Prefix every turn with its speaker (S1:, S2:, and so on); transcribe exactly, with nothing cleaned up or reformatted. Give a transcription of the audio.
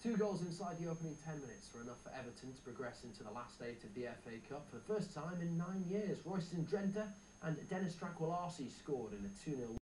S1: Two goals inside the opening ten minutes were enough for Everton to progress into the last eight of the F A Cup for the first time in nine years. Royston Drenthe and Dennis Strackwell-Arcee scored in a two nil